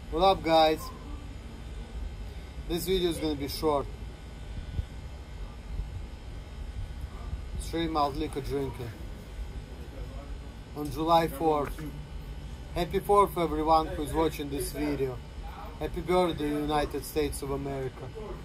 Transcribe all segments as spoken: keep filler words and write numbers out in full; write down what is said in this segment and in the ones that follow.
What up, guys? This video is gonna be short. Straight malt liquor drinking on July fourth. Happy fourth, everyone who is watching this video. Happy birthday, United States of America.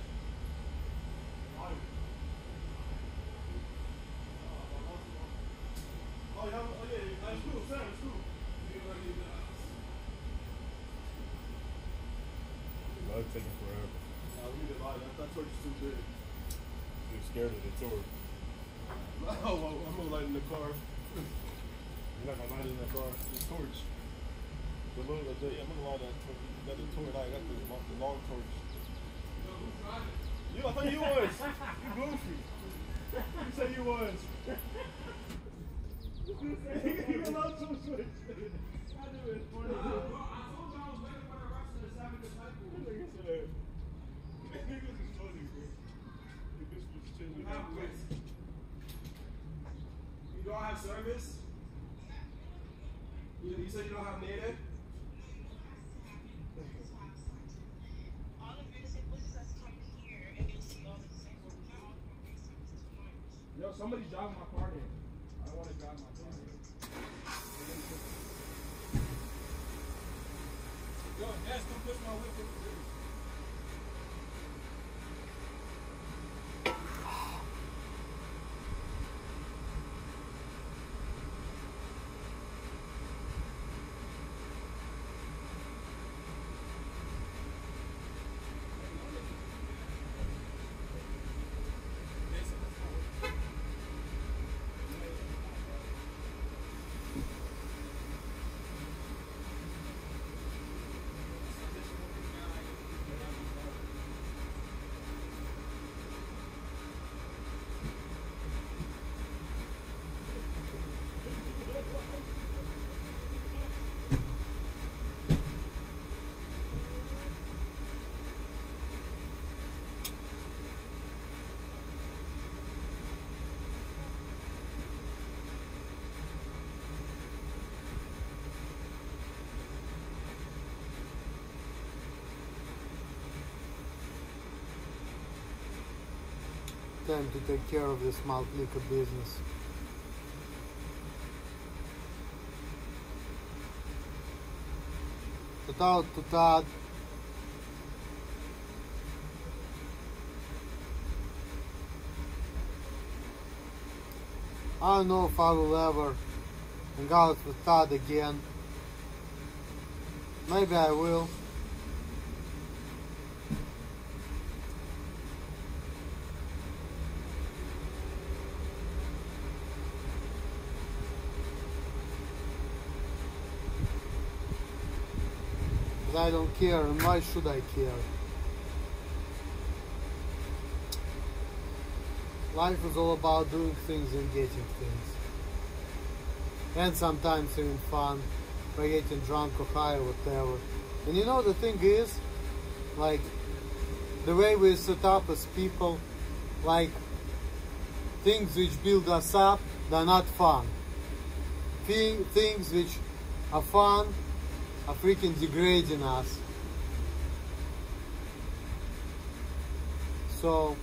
It's taking forever. Nah, we need to lie. That, that torch is too big. You're scared of the torch. Oh, well, I'm gonna light in the car. You're not gonna light it in the car. The torch. The little, the, Yeah, I'm gonna light that torch. Got the torch. I got the, the long torch. You, I thought you was. You goofy. You said you was. You got long torch. I knew it. You don't have service? You, you said you don't have native? All of innocent listeners come here and you'll see all the disabled now. Yo, somebody's driving my car in. I don't want to drive my car in. Yo, Des, come push my whip in the city. Time to take care of this malt liquor business. Put out to Todd. I don't know if I will ever hang out with Todd again. Maybe I will. I don't care, and why should I care? Life is all about doing things and getting things. And sometimes having fun by getting drunk or high or whatever. And you know, the thing is, like, the way we set up as people, like, things which build us up, they're not fun. Thing, things which are fun are freaking degrading us. So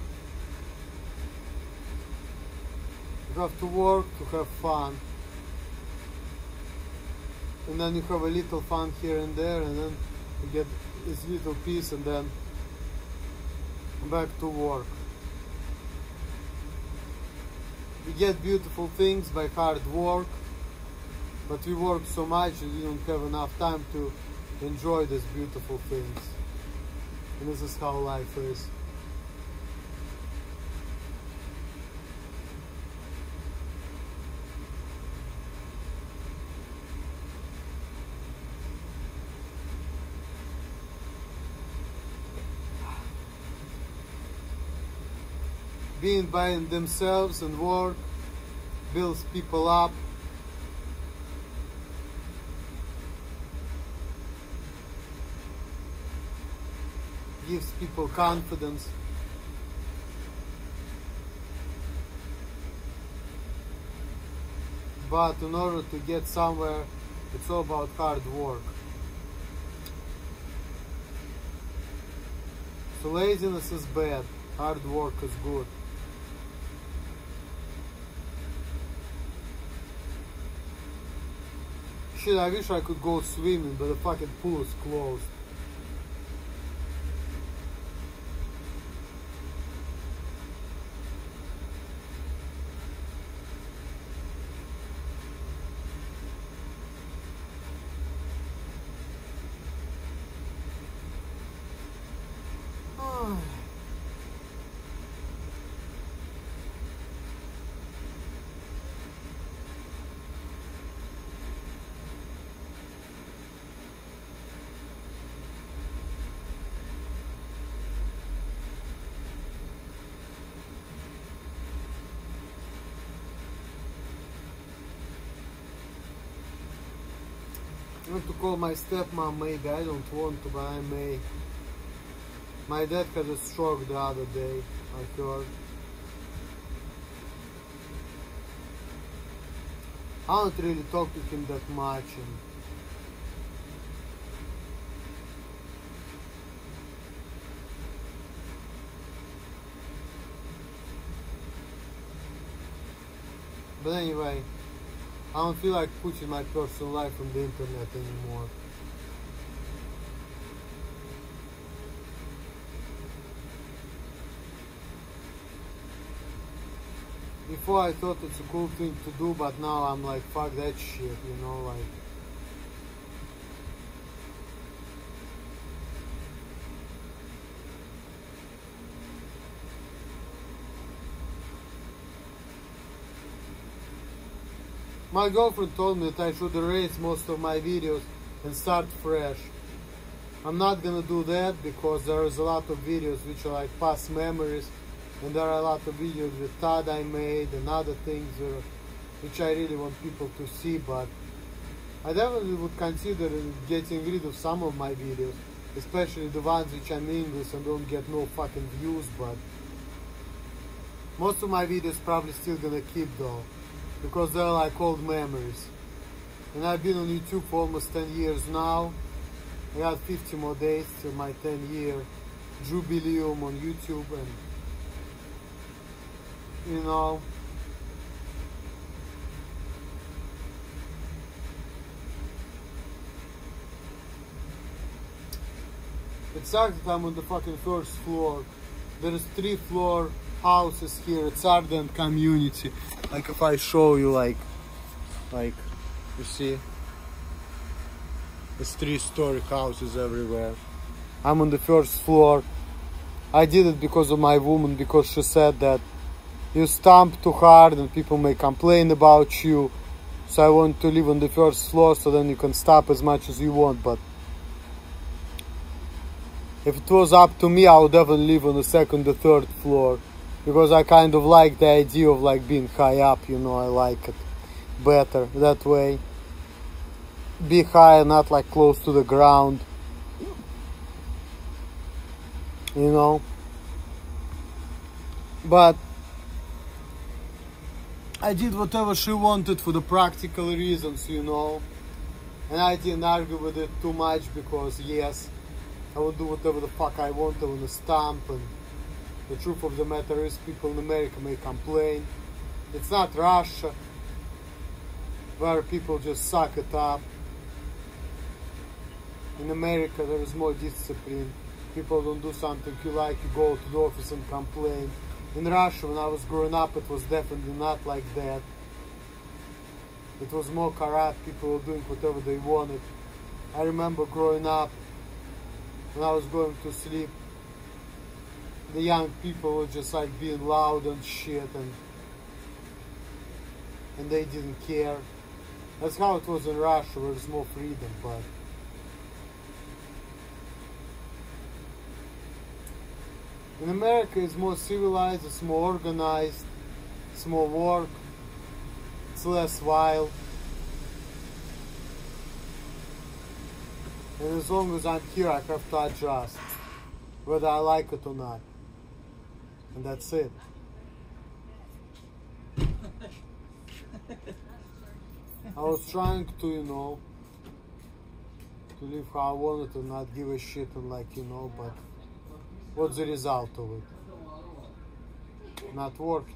you have to work to have fun, and then you have a little fun here and there, and then you get this little piece, and then back to work. We get beautiful things by hard work, but we work so much and we don't have enough time to enjoy these beautiful things. And this is how life is. Being by themselves and work builds people up. Gives people confidence. But in order to get somewhere, it's all about hard work. So laziness is bad, hard work is good. Shit, I wish I could go swimming, but the fucking pool is closed. I want to call my stepmom maybe, I don't want to, but I may. My dad had a stroke the other day, I heard. I don't really talk to him that much. And but anyway, I don't feel like putting my personal life on the internet anymore. Before I thought it's a cool thing to do, but now I'm like, fuck that shit, you know, like. My girlfriend told me that I should erase most of my videos and start fresh. I'm not gonna do that because there is a lot of videos which are like past memories, and there are a lot of videos with Todd I made and other things uh, which I really want people to see, but I definitely would consider getting rid of some of my videos, especially the ones which I'm English and don't get no fucking views, but most of my videos probably still gonna keep though, because they're like old memories. And I've been on YouTube for almost ten years now. I got fifty more days till my ten year jubileum on YouTube, and you know, it sucks that I'm on the fucking first floor. There's three floor houses here. It's Ardent community. Like if I show you, like, like you see, there's three story houses everywhere. I'm on the first floor. I did it because of my woman, because she said that you stomp too hard and people may complain about you. So I want to live on the first floor so then you can stop as much as you want. But if it was up to me, I would definitely live on the second or third floor, because I kind of like the idea of like being high up, you know. I like it better that way. Be high, not like close to the ground, you know. But I did whatever she wanted for the practical reasons, you know, and I didn't argue with it too much, because yes, I will do whatever the fuck I want. I want to stamp, and the truth of the matter is people in America may complain. It's not Russia where people just suck it up. In America there is more discipline. People don't do something you like, you go to the office and complain. In Russia, when I was growing up, it was definitely not like that. It was more corrupt. People were doing whatever they wanted. I remember growing up, when I was going to sleep, the young people were just like being loud and shit, and and they didn't care. That's how it was in Russia, where there's more freedom. But in America, it's more civilized, it's more organized, it's more work, it's less wild. And as long as I'm here, I have to adjust, whether I like it or not. And that's it. I was trying to, you know, to live how I wanted and not give a shit, and like, you know, but What's the result of it? Not working.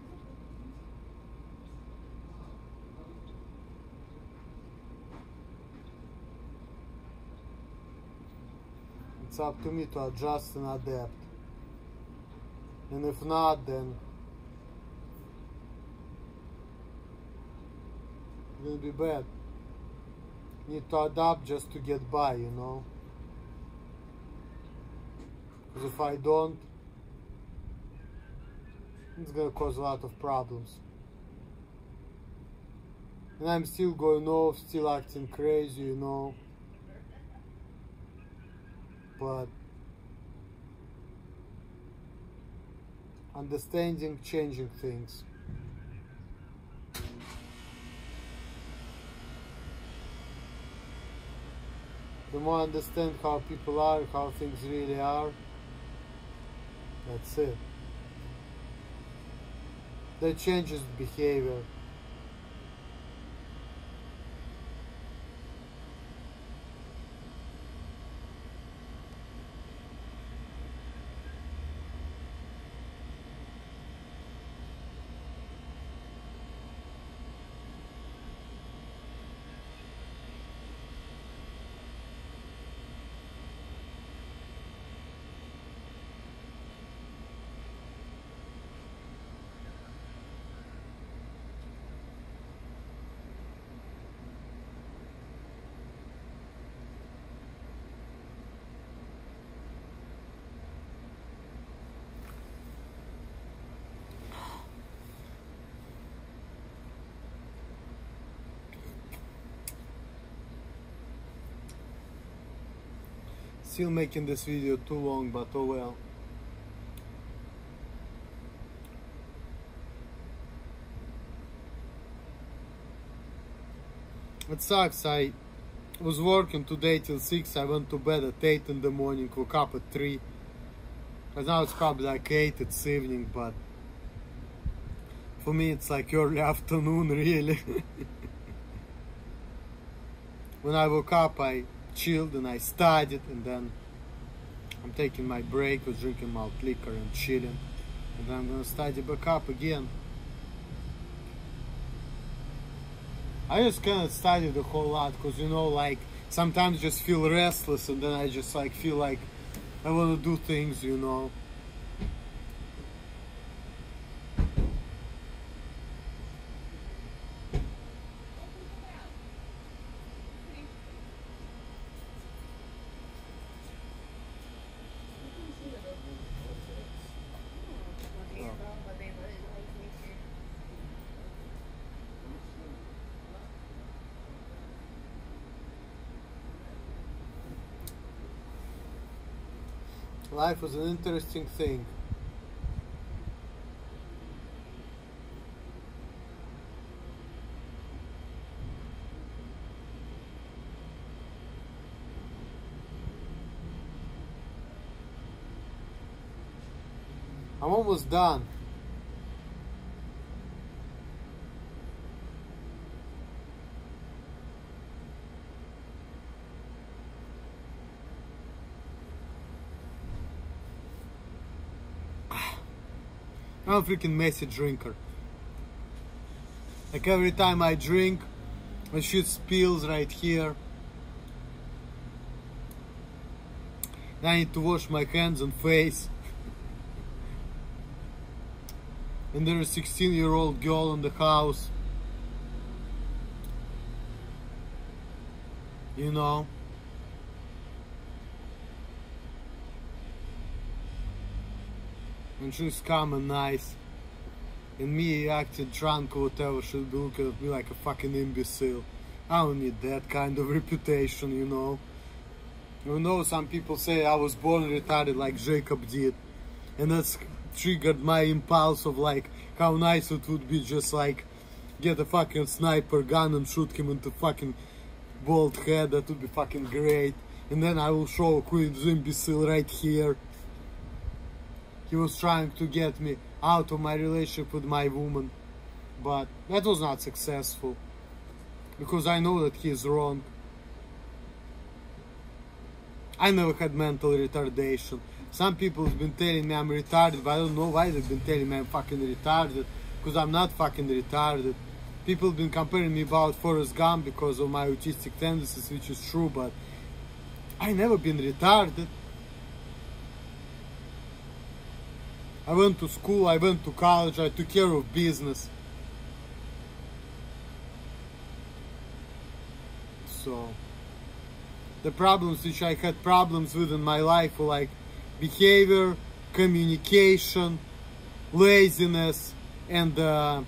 It's up to me to adjust and adapt. And if not, then it's gonna be bad. Need to adapt just to get by, you know. Because if I don't, it's gonna cause a lot of problems. And I'm still going off, still acting crazy, you know. But understanding, changing things. The more I understand how people are, how things really are, that's it. That changes behavior. Still making this video too long, but oh well. It sucks. I was working today till six. I went to bed at eight in the morning, woke up at three. And now it's probably like eight, it's evening, but for me it's like early afternoon, really. When I woke up, I chilled and I studied, and then I'm taking my break, was drinking malt liquor and chilling, and then I'm gonna study back up again. I just cannot study the whole lot, because you know, like sometimes just feel restless, and then I just like feel like I want to do things, you know. Life is an interesting thing. I'm almost done. I'm a freaking messy drinker. Like every time I drink, my shit spills right here. Then I need to wash my hands and face. And there's a sixteen year old girl in the house. You know. And she's calm and nice. And me acting drunk or whatever should be looking at me like a fucking imbecile. I don't need that kind of reputation, you know. You know, some people say I was born retarded like Jacob did. And that's triggered my impulse of like how nice it would be just like get a fucking sniper gun and shoot him into fucking bald head. That would be fucking great. And then I will show who is imbecile right here. He was trying to get me out of my relationship with my woman, but that was not successful because I know that he is wrong. I never had mental retardation. Some people have been telling me I'm retarded, but I don't know why they've been telling me I'm fucking retarded, because I'm not fucking retarded. People have been comparing me about Forrest Gump because of my autistic tendencies, which is true, but I never been retarded. I went to school, I went to college, I took care of business. So, the problems which I had problems with in my life were like behavior, communication, laziness, and uh,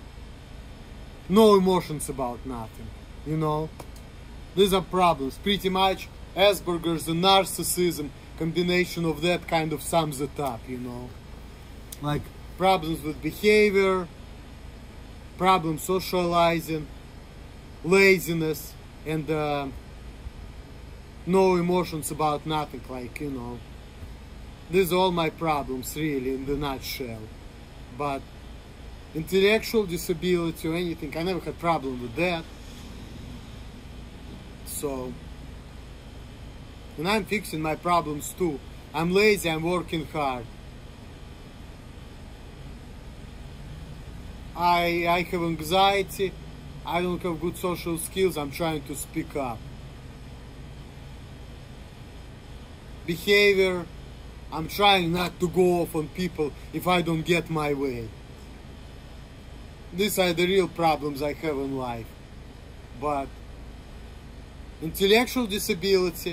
no emotions about nothing, you know. These are problems. Pretty much Asperger's and narcissism, combination of that kind of sums it up, you know. Like problems with behavior, problems socializing, laziness, and uh, no emotions about nothing, like, you know. These are all my problems, really, in the nutshell. But intellectual disability or anything, I never had problem with that. So, and I'm fixing my problems too. I'm lazy, I'm working hard. I, I have anxiety, I don't have good social skills, I'm trying to speak up. Behavior, I'm trying not to go off on people if I don't get my way. These are the real problems I have in life. But intellectual disability,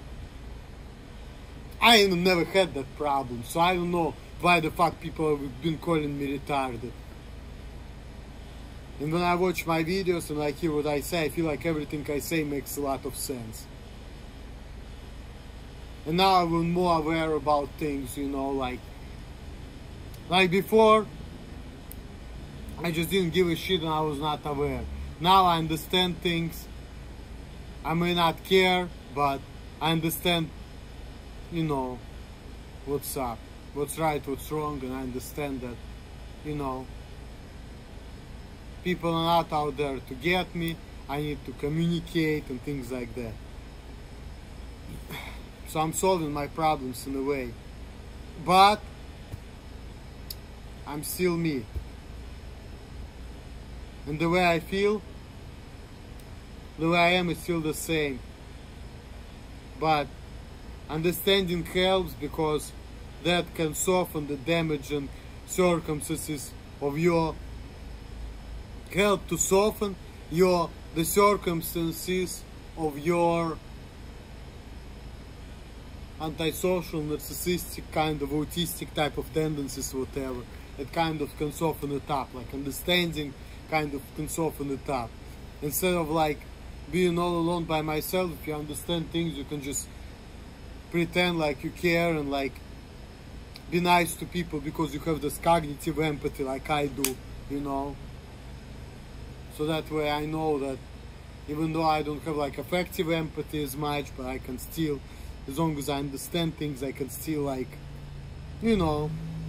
I ain't never had that problem, so I don't know why the fuck people have been calling me retarded. And when I watch my videos and I hear what I say, I feel like everything I say makes a lot of sense. And now I'm more aware about things, you know, like like before I just didn't give a shit and I was not aware. Now I understand things. I may not care, but I understand, you know, what's up, what's right, what's wrong, and I understand that, you know, people are not out there to get me. I need to communicate and things like that. So I'm solving my problems in a way. But I'm still me. And the way I feel, the way I am is still the same. But understanding helps, because that can soften the damaging circumstances of your help to soften your the circumstances of your antisocial, narcissistic, kind of autistic type of tendencies, whatever. It kind of can soften it up, like understanding kind of can soften it up. Instead of like being all alone by myself, if you understand things, you can just pretend like you care and like be nice to people because you have this cognitive empathy like I do, you know. So that way I know that even though I don't have like effective empathy as much, but I can still, as long as I understand things, I can still like, you know,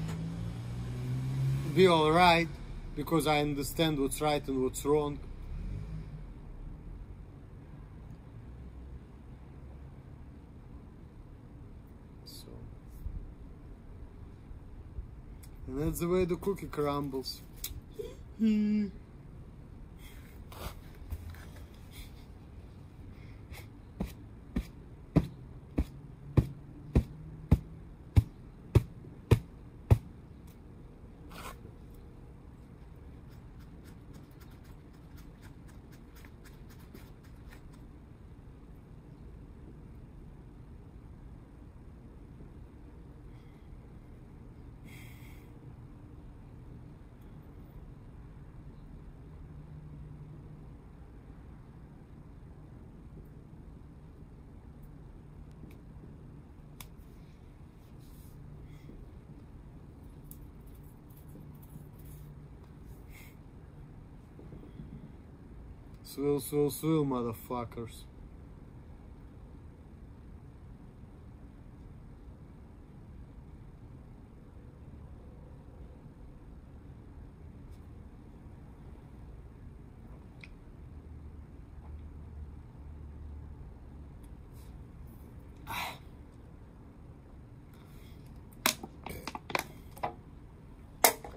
be alright, because I understand what's right and what's wrong. So, and that's the way the cookie crumbles. Swill, swill, swill, motherfuckers.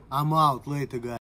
I'm out. Later, guys.